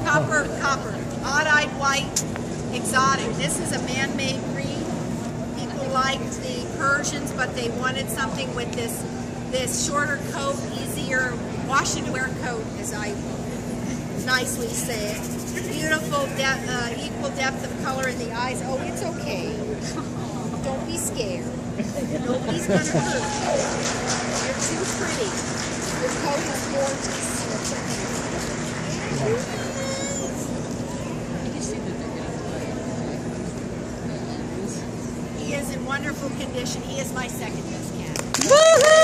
Copper. Odd-eyed white, exotic. This is a man-made breed. People liked the Persians, but they wanted something with this shorter coat, easier wash and wear coat, as I nicely say it. Beautiful, equal depth of color in the eyes. Oh, it's okay. Don't be scared. Nobody's going to hurt you. You're too pretty. Your coat is gorgeous. He is in wonderful condition. He is my second best cat.